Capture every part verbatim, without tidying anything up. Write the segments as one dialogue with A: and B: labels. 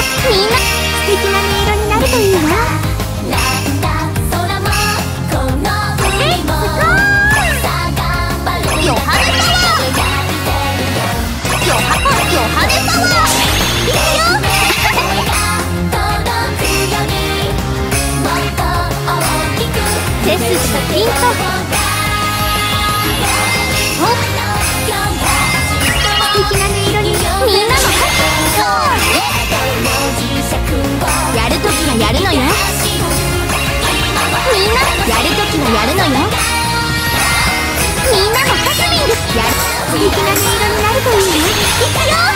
A: みんな素敵な音色になるといいわ。背筋がピンと。素敵な音色にみんなのやるときはやるのよ。みんなやるときはやるのよ。みんなもハプニングやる。素敵な音色になるといいね。いくよ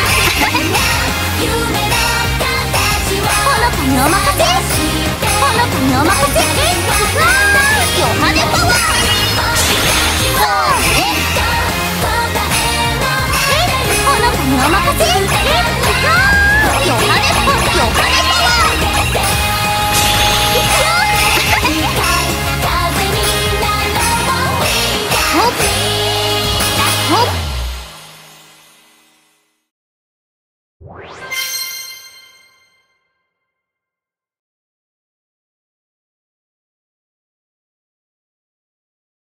A: ほのかにお任せ。ほのかにお任せ。ヨハネパワー。ほのかにお任せ。ヨハネパワー。ヨハネパワー。いくよほっほっ。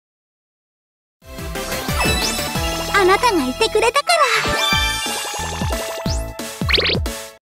A: あなたがいてくれたから。